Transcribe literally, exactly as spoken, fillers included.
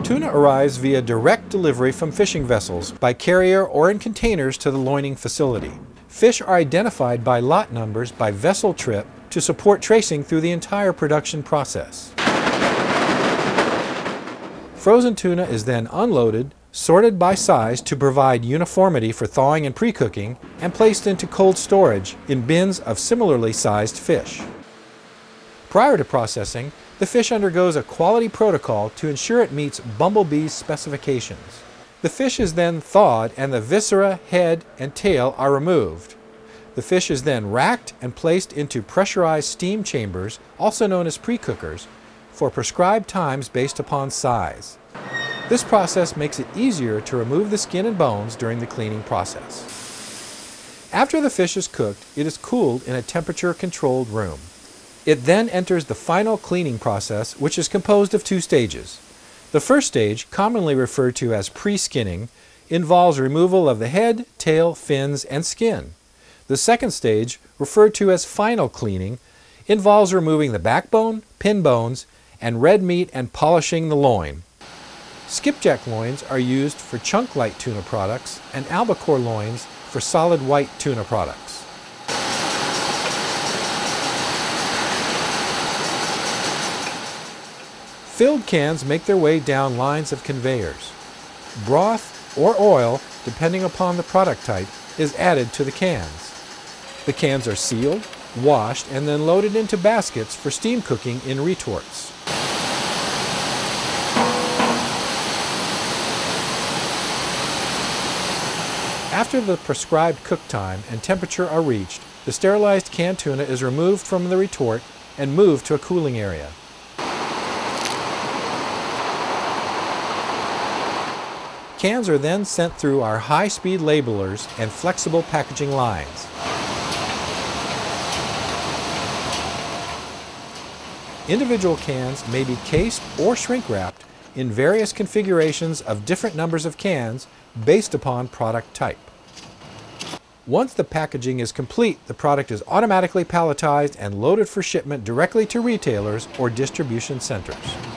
Tuna arrives via direct delivery from fishing vessels, by carrier or in containers to the loining facility. Fish are identified by lot numbers by vessel trip to support tracing through the entire production process. Frozen tuna is then unloaded, sorted by size to provide uniformity for thawing and pre-cooking, and placed into cold storage in bins of similarly sized fish. Prior to processing, the fish undergoes a quality protocol to ensure it meets Bumblebee's specifications. The fish is then thawed and the viscera, head, and tail are removed. The fish is then racked and placed into pressurized steam chambers, also known as pre-cookers, for prescribed times based upon size. This process makes it easier to remove the skin and bones during the cleaning process. After the fish is cooked, it is cooled in a temperature-controlled room. It then enters the final cleaning process, which is composed of two stages. The first stage, commonly referred to as pre-skinning, involves removal of the head, tail, fins, and skin. The second stage, referred to as final cleaning, involves removing the backbone, pin bones, and red meat and polishing the loin. Skipjack loins are used for chunk light tuna products and albacore loins for solid white tuna products. Filled cans make their way down lines of conveyors. Broth or oil, depending upon the product type, is added to the cans. The cans are sealed, washed, and then loaded into baskets for steam cooking in retorts. After the prescribed cook time and temperature are reached, the sterilized canned tuna is removed from the retort and moved to a cooling area. Cans are then sent through our high-speed labelers and flexible packaging lines. Individual cans may be cased or shrink-wrapped in various configurations of different numbers of cans based upon product type. Once the packaging is complete, the product is automatically palletized and loaded for shipment directly to retailers or distribution centers.